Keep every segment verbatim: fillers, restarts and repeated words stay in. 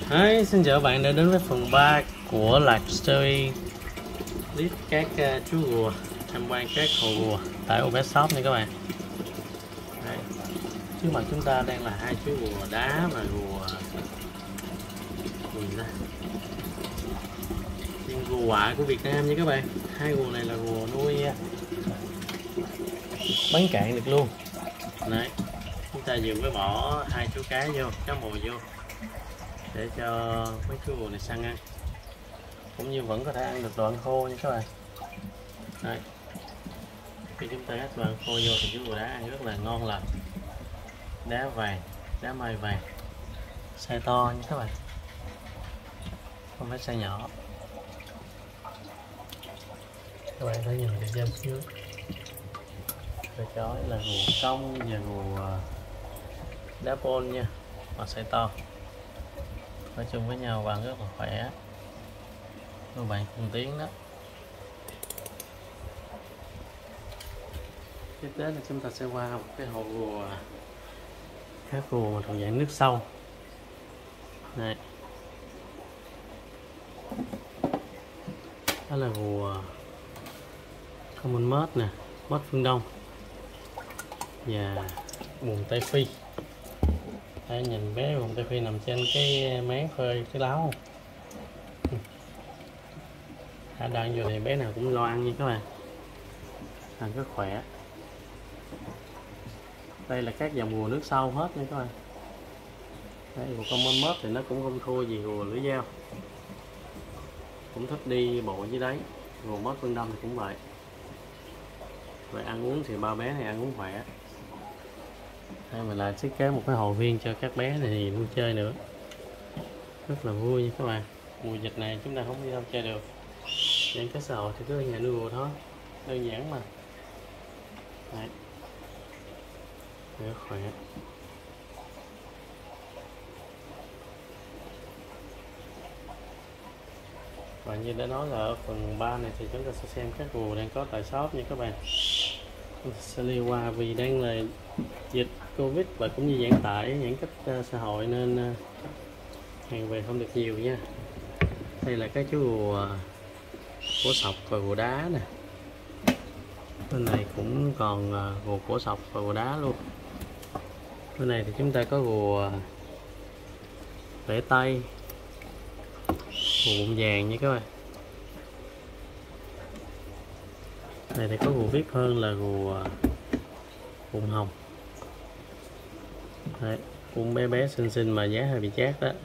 Đấy, xin chào các bạn đã đến với phần ba của livestream clip các uh, chú rùa tham quan các hồ rùa tại Obet Shop nha các bạn. Đấy, trước mặt chúng ta đang là hai chú rùa đá và rùa gì đó, rùa quạ của Việt Nam nha các bạn. Hai rùa này là rùa nuôi bắn cạn được luôn. Đấy, chúng ta vừa mới bỏ hai chú cá vô, cá mồi vô để cho mấy chú rùa này săn ăn, cũng như vẫn có thể ăn được đồ ăn khô nha các bạn. Đấy, khi chúng ta ép đồ ăn khô vô thì chú rùa đá ăn rất là ngon lành. Đá vàng, đá mây vàng, size to nha các bạn, không phải size nhỏ. Các bạn thấy nhìn cái dâm trước rồi chói là rùa công và rùa đá pol nha, mà size to ở chung với nhau và rất là khỏe. Các bạn cùng tiếng đó. Tiếp đến là chúng ta sẽ qua một cái hồ rùa, các rùa mà thuộc dạng nước sâu. Này, đó là rùa common mớt nè, mớt phương Đông và buồn Tây Phi. Đây, nhìn bé buồn Tây Phi nằm trên cái máng phơi cái láo. Thả đang vô thì bé nào cũng lo ăn nha các bạn, ăn rất khỏe. Đây là các dòng rùa nước sâu hết nha các bạn. Đây, rùa common mớt thì nó cũng không thua gì rùa lưỡi dao, cũng thích đi bộ dưới đáy. Rùa mớt phương Đông thì cũng vậy. Vậy ăn uống thì ba bé này ăn uống khỏe. Đây mình lại thiết kế một cái hồ viên cho các bé này thì vui chơi nữa, rất là vui nha các bạn. Mùa dịch này chúng ta không đi đâu chơi được, giãn cách xã hội thì cứ ở nhà nuôi rùa thôi, đơn giản mà. Đấy, rất khỏe. Và như đã nói là ở phần ba này thì chúng ta sẽ xem các rùa đang có tại shop nha các bạn. Chúng ta sẽ đi qua vì đang là dịch Covid và cũng như giãn tải, giãn cách uh, xã hội nên uh, hàng về không được nhiều nha. Đây là các chú rùa cổ sọc và rùa đá nè. Bên này cũng còn uh, rùa cổ sọc và rùa đá luôn. Bên này thì chúng ta có rùa bể tay, rùa bụng vàng nha các bạn. Này thì có rùa vip hơn là rùa bụng hồng. Đấy, cũng bé bé xinh xinh mà giá hơi bị chát đó.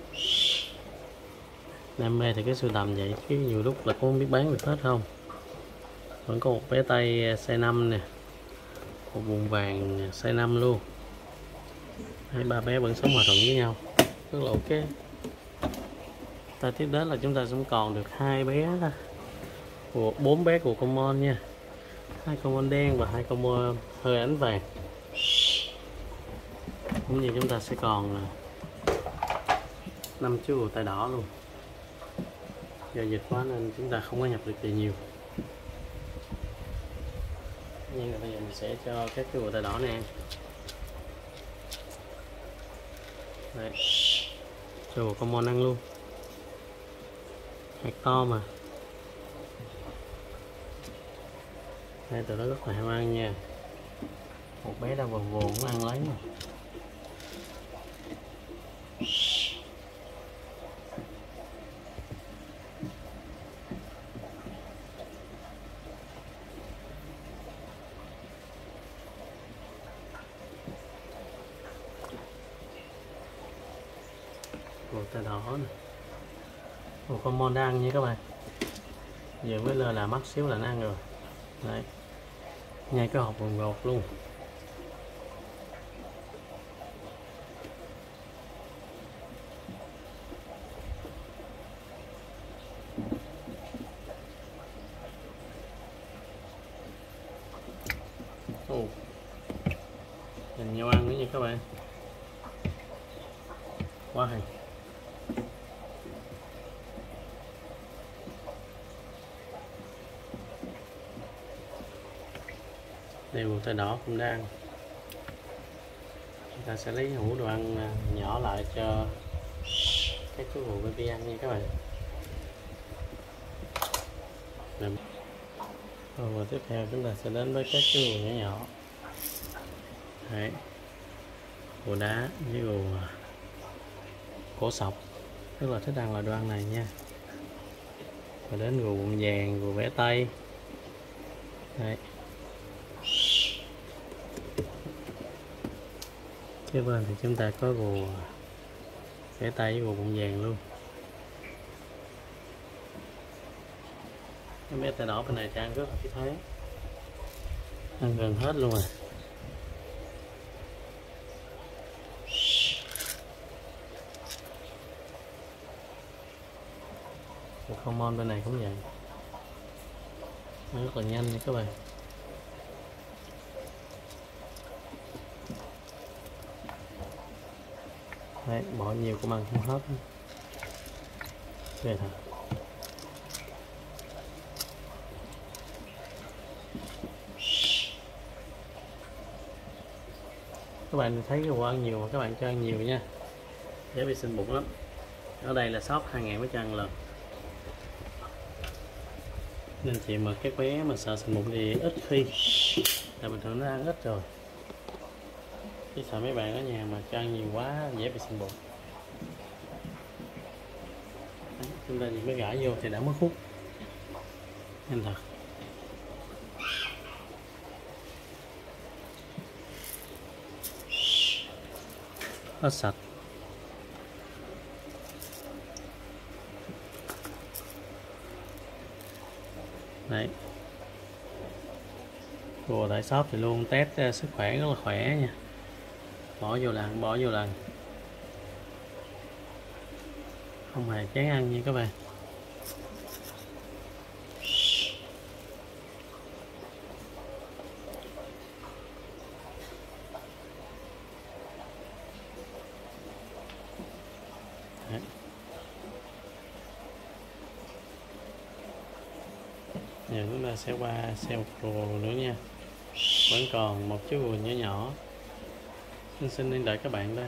Đam mê thì cái sưu tầm vậy chứ nhiều lúc là cũng không biết bán được hết không. Vẫn có một bé tay size năm nè, một bụng vàng size năm luôn. Hai ba bé vẫn sống hòa thuận với nhau, rất là ok. Ta tiếp đến là chúng ta cũng còn được hai bé đó, bốn bé của common nha, hai common đen và hai common hơi ánh vàng. Cũng như chúng ta sẽ còn năm chú rùa tai đỏ luôn. Do dịch quá nên chúng ta không có nhập được gì nhiều, nhưng mà bây giờ mình sẽ cho các chú rùa tai đỏ này ăn. Đây, cho rùa common ăn luôn, hạt to mà. Đây, tụi nó rất là ham ăn nha. Một bé đang vồn vồn cũng ăn lấy mà. Rùa tai đỏ nè, rùa common đang ăn nha các bạn. Giờ mới lơ là mắt xíu là nó ăn rồi. Đấy, nhai cái hộp gòn gọt luôn. Ồ, nhìn nhau ăn nữa nha các bạn, quá hay. Đây rùa tai đỏ cũng đang. Chúng ta sẽ lấy hũ đồ ăn nhỏ lại cho các chú gù baby ăn nha các bạn. Và tiếp theo chúng ta sẽ đến với các chú gù nhỏ nhỏ. Đấy, gù đá với gù cổ sọc, rất là thích ăn loại đồ ăn này nha. Và đến gù bụng vàng, gù bé tây. Đấy. Kế bên thì chúng ta có gù bé tây với gù bụng vàng luôn. Cái bé tay đỏ bên này thì ăn rất là khí thế, ăn gần hết luôn rồi. Common bên này cũng vậy, rất là nhanh nha các bạn. Đấy, bỏ nhiều cũng ăn không hết, về thật. Các bạn thấy cái đồ ăn nhiều mà các bạn cho ăn nhiều nha, dễ bị sinh bụng lắm. Ở đây là shop hai ngàn mới cho ăn lần, nên chị mà các bé mà sợ sinh bụng thì ít khi, là bình thường nó ăn ít rồi, chứ sợ mấy bạn ở nhà mà cho ăn nhiều quá dễ bị sinh bụng. Đấy, chúng ta chỉ mới gãi vô thì đã mất hút, nhanh thật. Hết sạch. Đấy, cô tại shop thì luôn test sức khỏe rất là khỏe nha, bỏ vô lần bỏ vô lần, không hề chán ăn nha các bạn. Đấy. Giờ chúng ta sẽ qua xem một rùa nữa nha. Vẫn còn một chú rùa nhỏ nhỏ xinh xinh đang đợi các bạn đây.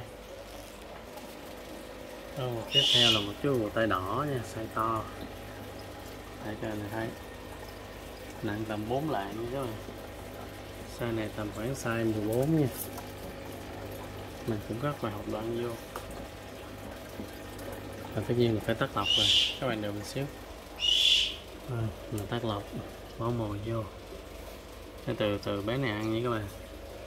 Rồi, một tiếp theo là một chú rùa tay đỏ nha, size to. Đây các bạn thấy, nặng tầm bốn lạng nha các bạn. Size này tầm khoảng size mười bốn nha. Mình cũng rất là học đoạn vô. Và tất nhiên là phải tắt lọc rồi, các bạn đợi một xíu. Rồi, mình tắt lọc, bỏ mồi vô. Để từ từ bé này ăn nha các bạn.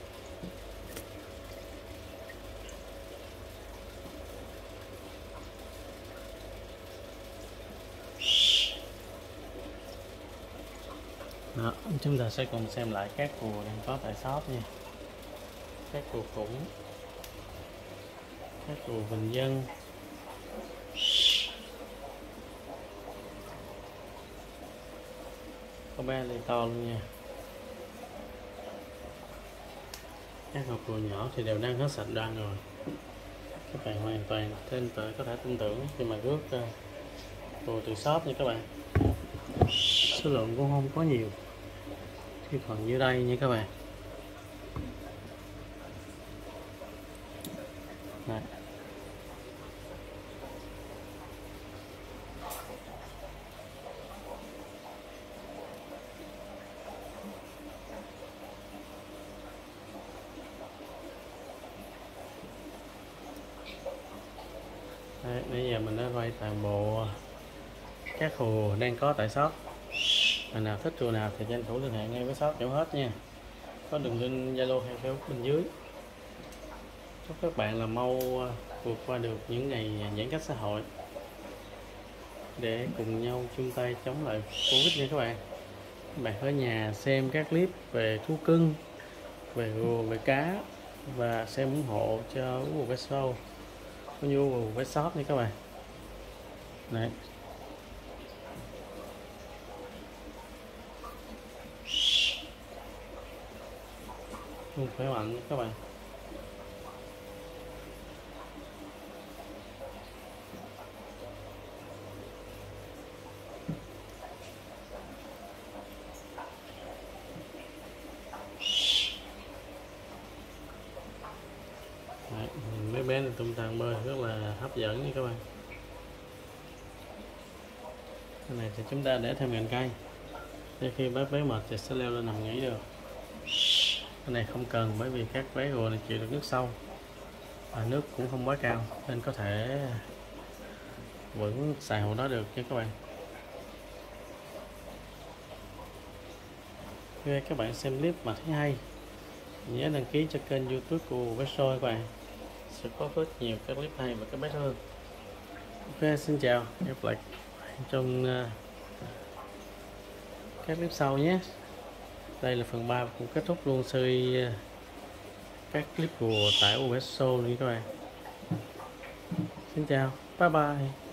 Đó, chúng ta sẽ cùng xem lại các cua đang có tại shop nha. Các cua khủng, các cua bình dân, có ba ly to luôn nha. Các hộp cua nhỏ thì đều đang hết sạch đoan rồi. Các bạn hoàn toàn tin tưởng, có thể tin tưởng khi mà rước uh, cua từ shop nha các bạn. Số lượng cũng không có nhiều, chỉ còn dưới đây nha các bạn. Đây. Đấy, bây giờ mình đã quay toàn bộ các hồ đang có tại shop. Bạn nào thích rùa nào thì tranh thủ liên hệ ngay với shop chỗ hết nha. Có đường link Zalo hay Facebook bên dưới. Chúc các bạn là mau vượt qua được những ngày giãn cách xã hội để cùng nhau chung tay chống lại Covid nha các bạn. Các bạn ở nhà xem các clip về thú cưng, về rùa, về cá và xem ủng hộ cho Ú Pet Show, có nhu Ú Pet Shop nha các bạn. Đấy. Luôn khỏe mạnh nha các bạn. Đấy, mấy bé tung tăng bơi rất là hấp dẫn nha các bạn. Cái này thì chúng ta để thêm cành cây để khi bác bé mệt thì sẽ leo lên nằm nghỉ được. Cái này không cần, bởi vì các bé rùa này chịu được nước sâu và nước cũng không quá cao nên có thể vẫn xài hồ đó được nha các bạn. Khi các bạn xem clip mà thấy hay, nhớ đăng ký cho kênh YouTube của Vessoi các bạn, sẽ có rất nhiều các clip hay và các bé hơn. Ok, xin chào, gặp lại trong uh, các clip sau nhé. Đây là phần ba cũng kết thúc luôn series uh, các clip rùa tại Vessoi nha các bạn. Xin chào, bye bye.